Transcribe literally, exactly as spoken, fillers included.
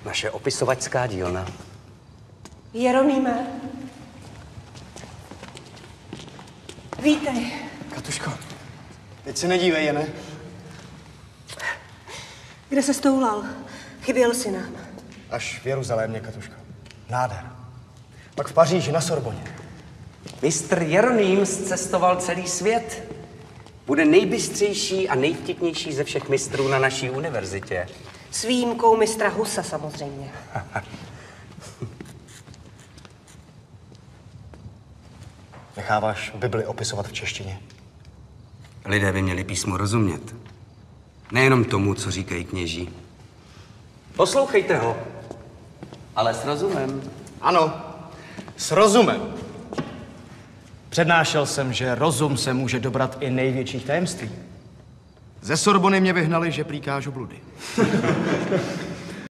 Naše opisovačská dílna. Jeronýme. Vítej. Katuško, teď se nedívej, Jene. Kde se stoulal? Chyběl si nám. Až v Jeruzalémě, Katuško. Nádher. Pak v Paříži na Sorboně. Mistr Jeroným zcestoval celý svět. Bude nejbystřejší a nejvtipnější ze všech mistrů na naší univerzitě. S výjimkou mistra Husa samozřejmě. Necháváš Bibli opisovat v češtině? Lidé by měli písmu rozumět. Nejenom tomu, co říkají kněží. Poslouchejte ho, ale s rozumem. Ano, s rozumem. Přednášel jsem, že rozum se může dobrat i největších tajemství. Ze Sorbony mě vyhnali, že prý kážu bludy.